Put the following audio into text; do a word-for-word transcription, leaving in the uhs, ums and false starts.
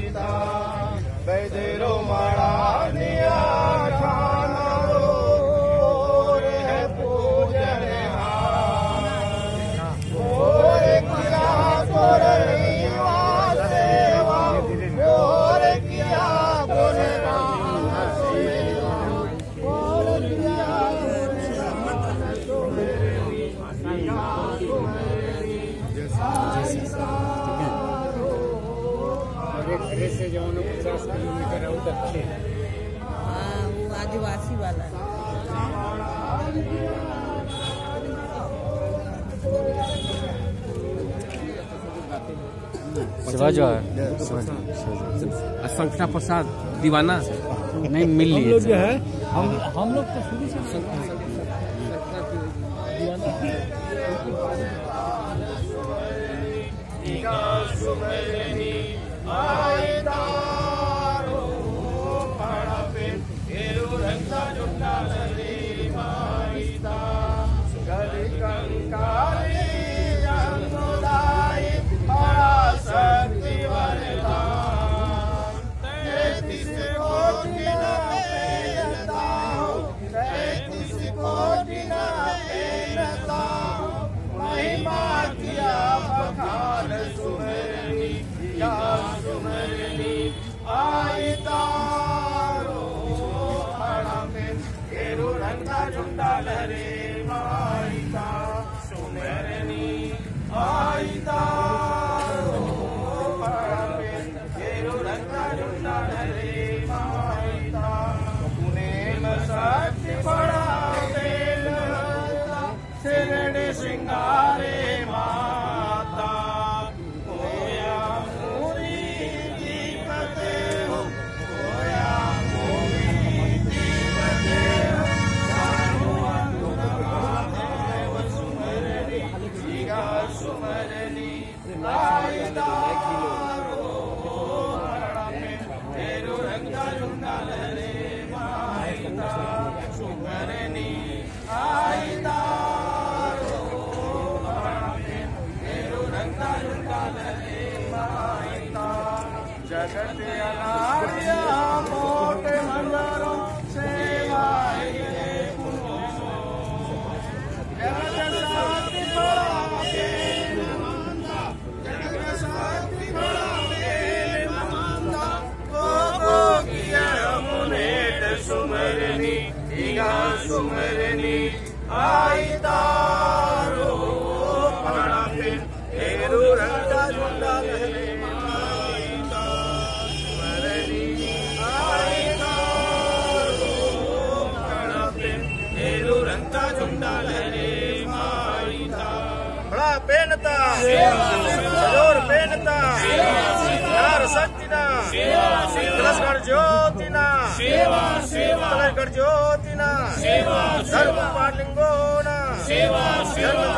माईता वैदेरो माड़ानिया ठानारो है पूजन और किया गोरैया सेवा और किया गुणगान सेवा और किया घरे से जो पचास किलोमीटर है उधर थे। हाँ, वो आदिवासी वाला है। शिवाजी संख्या प्रसाद दीवाना नहीं मिल हम लिए लोग जो है हम हम लोग तो शुरू से सिंगारे माता होया पूरी दीपते हो होया पूरी दीपते हो सानु अनुराग सुमरनी जीगा सुमरनी आईदारो तेरो रंगा जुंगाल रे माईता सुमरनी आईदा जगत अनार्या मोट मंदरो सेवाए जगत साथी बड़ा बेन मानता जगत साथी बड़ा बेन मानता गो गो किया मुनेट सुमरनी ईगा सुमरनी आई तारो पड़ा फिर तेरू रंगा झुंडा लहरे बड़ा पेनता जरूर पेनता यार सच्चिना कलशगढ़ ज्योतिना कलशगढ़ ज्योतिना धर्म पाटलिंगोना धर्म